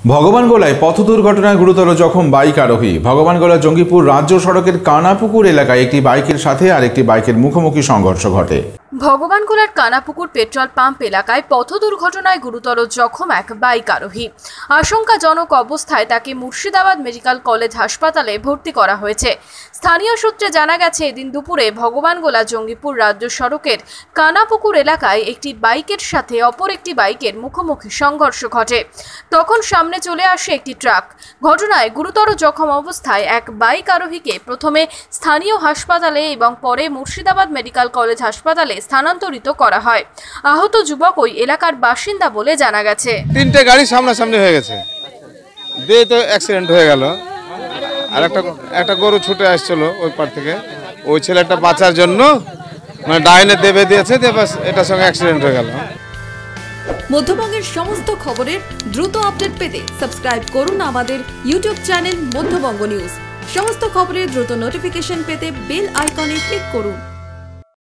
ভগবানগোলায় পথ দুর্ঘটনায় গুরুতর জখম বাইক আরোহী। ভগবানগোলা জঙ্গিপুর রাজ্য সড়কের কানাপুকুর এলাকায় একটি বাইকের সাথে আরেকটি বাইকের মুখোমুখি সংঘর্ষ ঘটে। ভগবানগোলার কানাপুকুর পেট্রোল পাম্প এলাকায় পথ দুর্ঘটনায় গুরুতর জখম এক বাইক আরোহী। আশঙ্কাজনক অবস্থায় তাকে মুর্শিদাবাদ মেডিকেল কলেজ হাসপাতালে ভর্তি করা হয়েছে। স্থানীয় সূত্রে জানা গেছে, এদিন দুপুরে ভগবানগোলা জঙ্গিপুর রাজ্য সড়কের কানাপুকুর এলাকায় একটি বাইকের সাথে অপর একটি বাইকের মুখোমুখি সংঘর্ষ ঘটে। তখন সামনে চলে আসে একটি ট্রাক। ঘটনায় গুরুতর জখম অবস্থায় এক বাইক আরোহীকে প্রথমে স্থানীয় হাসপাতালে এবং পরে মুর্শিদাবাদ মেডিকেল কলেজ হাসপাতালে স্থানান্তরিত করা হয়। আহত যুবক ওই এলাকার বাসিন্দা বলে জানা গেছে। তিনটে গাড়ি সামনাসামনি হয়ে গেছে, দিয়ে তো অ্যাক্সিডেন্ট হয়ে গেল। আর একটা গরু ছুটে আসছিল ওই পার থেকে, ওই ছেলেটা বাঁচার জন্য মানে ডাইনে দেবে দিয়েছে, এটার সঙ্গে অ্যাক্সিডেন্ট হয়ে গেল। মধ্যবঙ্গের সমস্ত খবরের দ্রুত আপডেট পেতে সাবস্ক্রাইব করুন আমাদের ইউটিউব চ্যানেল মধ্যবঙ্গ নিউজ। সমস্ত খবরের দ্রুত নোটিফিকেশন পেতে বেল আইকনে ক্লিক করুন।